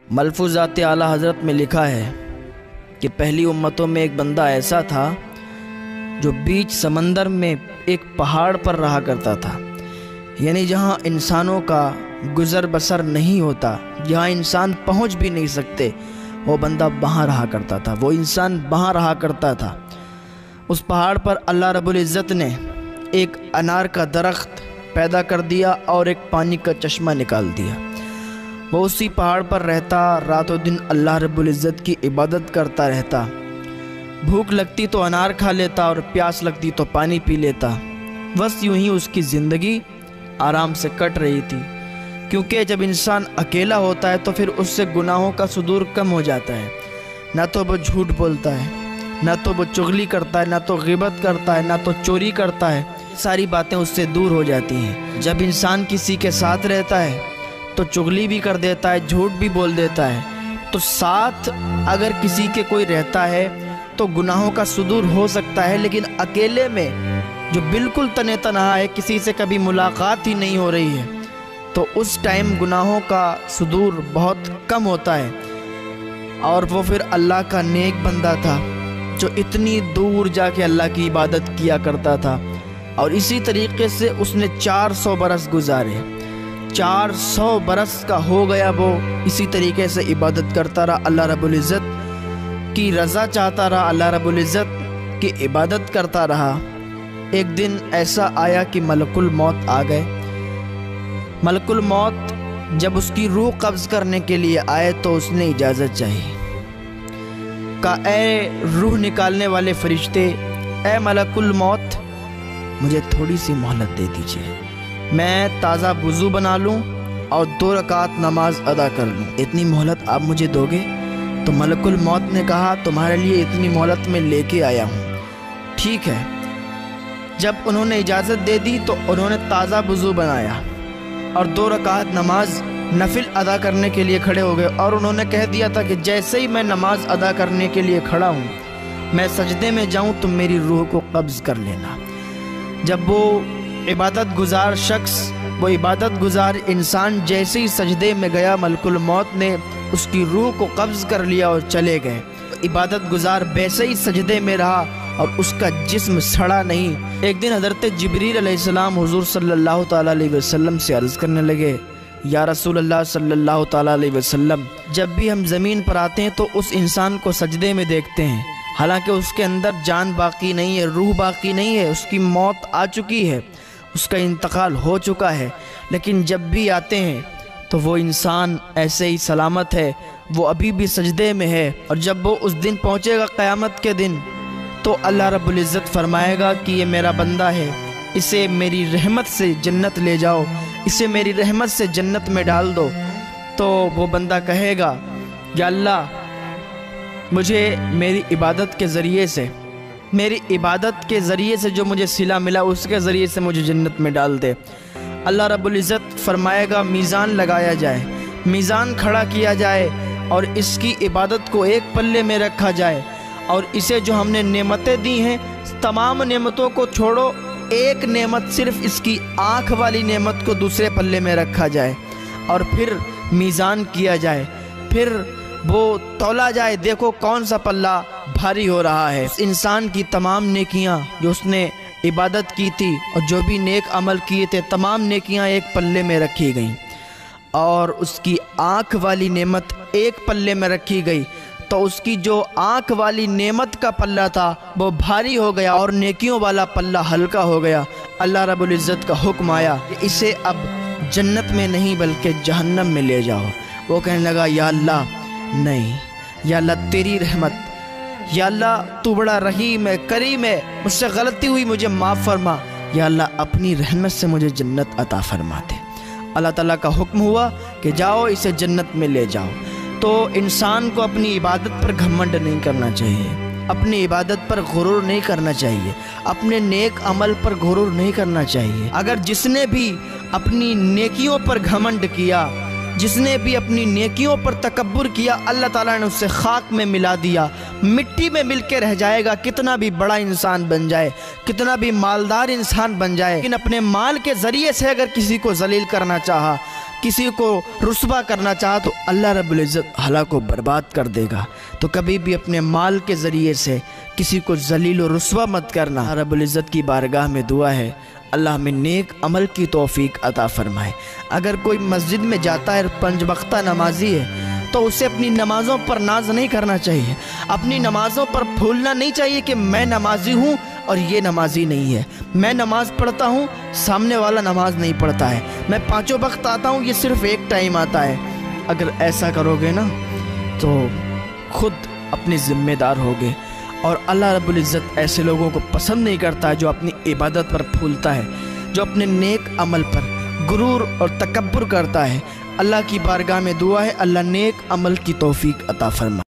ملفوظات اعلیٰ حضرت میں لکھا ہے کہ پہلی امتوں میں ایک بندہ ایسا تھا جو بیچ سمندر میں ایک پہاڑ پر رہا کرتا تھا، یعنی جہاں انسانوں کا گزر بسر نہیں ہوتا، جہاں انسان پہنچ بھی نہیں سکتے، وہ بندہ وہاں رہا کرتا تھا، وہ انسان وہاں رہا کرتا تھا۔ اس پہاڑ پر اللہ رب العزت نے ایک انار کا درخت پیدا کر دیا اور ایک پانی کا چشمہ نکال دیا۔ وہ اسی پہاڑ پر رہتا، رات و دن اللہ رب العزت کی عبادت کرتا رہتا، بھوک لگتی تو انار کھا لیتا اور پیاس لگتی تو پانی پی لیتا۔ بس یوں ہی اس کی زندگی آرام سے کٹ رہی تھی، کیونکہ جب انسان اکیلا ہوتا ہے تو پھر اس سے گناہوں کا صدور کم ہو جاتا ہے، نہ تو وہ جھوٹ بولتا ہے، نہ تو وہ چغلی کرتا ہے، نہ تو غیبت کرتا ہے، نہ تو چوری کرتا ہے، ساری باتیں اس سے دور ہو جاتی ہیں۔ جب انسان کسی کے ساتھ رہتا ہے تو چغلی بھی کر دیتا ہے، جھوٹ بھی بول دیتا ہے، تو ساتھ اگر کسی کے کوئی رہتا ہے تو گناہوں کا صدور ہو سکتا ہے، لیکن اکیلے میں جو بالکل تنے تنہا ہے، کسی سے کبھی ملاقات ہی نہیں ہو رہی ہے، تو اس ٹائم گناہوں کا صدور بہت کم ہوتا ہے۔ اور وہ پھر اللہ کا نیک بندہ تھا جو اتنی دور جا کے اللہ کی عبادت کیا کرتا تھا، اور اسی طریقے سے اس نے 400 برس گزارے، 400 برس کا ہو گیا، وہ اسی طریقے سے عبادت کرتا رہا، اللہ رب العزت کی رضا چاہتا رہا، اللہ رب العزت کی عبادت کرتا رہا۔ ایک دن ایسا آیا کہ ملک الموت آ گئے۔ ملک الموت جب اس کی روح قبض کرنے کے لیے آئے تو اس نے اجازت چاہی، کہا اے روح نکالنے والے فرشتے، اے ملک الموت، مجھے تھوڑی سی مہلت دے دیجئے، میں تازہ وضو بنا لوں اور 2 رکعت نماز ادا کر لوں، اتنی مہلت آپ مجھے دو گے؟ تو ملک الموت نے کہا تمہارے لیے اتنی مہلت میں لے کے آیا ہوں، ٹھیک ہے۔ جب انہوں نے اجازت دے دی تو انہوں نے تازہ وضو بنایا اور 2 رکعت نماز نفل ادا کرنے کے لیے کھڑے ہو گئے، اور انہوں نے کہہ دیا تھا کہ جیسے ہی میں نماز ادا کرنے کے لیے کھڑا ہوں، میں سجدے میں جاؤں تو میری روح کو قبض کر لینا۔ جب وہ عبادت گزار شخص، وہ عبادت گزار انسان جیسے ہی سجدے میں گیا، ملک الموت نے اس کی روح کو قبض کر لیا اور چلے گئے۔ عبادت گزار ویسے ہی سجدے میں رہا اور اس کا جسم سڑا نہیں۔ ایک دن حضرت جبریل علیہ السلام حضور صلی اللہ تعالیٰ علیہ وسلم سے عرض کرنے لگے، یا رسول اللہ صلی اللہ تعالیٰ علیہ وسلم، جب بھی ہم زمین پر آتے ہیں تو اس انسان کو سجدے میں دیکھتے ہیں، حالانکہ اس کے اندر جان باقی نہیں ہے، روح باقی نہیں ہے، اس کی موت آ چکی ہے، اس کا انتقال ہو چکا ہے، لیکن جب بھی آتے ہیں تو وہ انسان ایسے ہی سلامت ہے، وہ ابھی بھی سجدے میں ہے۔ اور جب وہ اس دن پہنچے گا قیامت کے دن تو اللہ رب العزت فرمائے گا کہ یہ میرا بندہ ہے، اسے میری رحمت سے جنت لے جاؤ، اسے میری رحمت سے جنت میں ڈال دو۔ تو وہ بندہ کہے گا یا اللہ مجھے میری عبادت کے ذریعے سے جو مجھے صلہ ملا اس کے ذریعے سے مجھے جنت میں ڈال دے۔ اللہ رب العزت فرمائے گا میزان لگایا جائے، میزان کھڑا کیا جائے اور اس کی عبادت کو ایک پلے میں رکھا جائے، اور اسے جو ہم نے نعمتیں دی ہیں تمام نعمتوں کو چھوڑو، ایک نعمت صرف اس کی آنکھ والی نعمت کو دوسرے پلے میں رکھا جائے، اور پھر میزان کیا جائے، پھر وہ تولا جائے، دیکھو کون سا پلہ بھاری ہو رہا ہے۔ اس انسان کی تمام نیکیاں جو اس نے عبادت کی تھی اور جو بھی نیک عمل کیے تھے، تمام نیکیاں ایک پلے میں رکھی گئیں، اور اس کی آنکھ والی نعمت ایک پلے میں رکھی گئی، تو اس کی جو آنکھ والی نعمت کا پلہ تھا وہ بھاری ہو گیا اور نیکیوں والا پلہ ہلکا ہو گیا۔ اللہ رب العزت کا حکم آیا کہ اسے اب جنت میں نہیں بلکہ جہنم میں لے جاؤ۔ وہ کہنے لگا یا اللہ نہیں، یا اللہ تیری رحمت، یا اللہ تو بڑا رحیم ہے، کریم ہے، مجھ سے غلطی ہوئی، مجھے معاف فرما، یا اللہ اپنی رحمت سے مجھے جنت عطا فرما دے۔ اللہ تعالیٰ کا حکم ہوا کہ جاؤ اسے جنت میں لے جاؤ۔ تو انسان کو اپنی عبادت پر گھمنڈ نہیں کرنا چاہیے، اپنی عبادت پر غرور نہیں کرنا چاہیے، اپنے نیک عمل پر غرور نہیں کرنا چاہیے۔ اگر جس نے بھی اپنی نیکیوں پر گھمنڈ کیا، جس نے بھی اپنی نیکیوں پر تکبر کیا اللہ تعالیٰ نے اسے خاک میں ملا دیا، مٹی میں مل کے رہ جائے گا، کتنا بھی بڑا انسان بن جائے، کتنا بھی مالدار انسان بن جائے، لیکن اپنے مال کے ذریعے سے اگر کسی کو ذلیل کرنا چاہا، کسی کو رسوا کرنا چاہا تو اللہ رب العزت ہلاک کو برباد کر دے گا۔ تو کبھی بھی اپنے مال کے ذریعے سے کسی کو ذلیل و رسوا مت کرنا۔ رب العزت کی بارگاہ میں دعا ہے اللہ ہمیں نیک عمل کی توفیق عطا فرمائے۔ اگر کوئی مسجد میں جاتا ہے اور 5 وقتہ نمازی ہے تو اسے اپنی نمازوں پر ناز نہیں کرنا چاہیے، اپنی نمازوں پر پھولنا نہیں چاہیے کہ میں نمازی ہوں اور یہ نمازی نہیں ہے، میں نماز پڑھتا ہوں سامنے والا نماز نہیں پڑھتا ہے، میں 5 وقت آتا ہوں یہ صرف ایک ٹائم آتا ہے۔ اگر ایسا کرو گے نا تو خود اپنے ذمہ دار ہوگے، اور اللہ رب العزت ایسے لوگوں کو پسند نہیں کرتا جو اپنی عبادت پر پھولتا ہے، جو اپنے نیک عمل پر غرور اور تکبر کرتا ہے۔ اللہ کی بارگاہ میں دعا ہے اللہ نیک عمل کی توفیق عطا فرمائے۔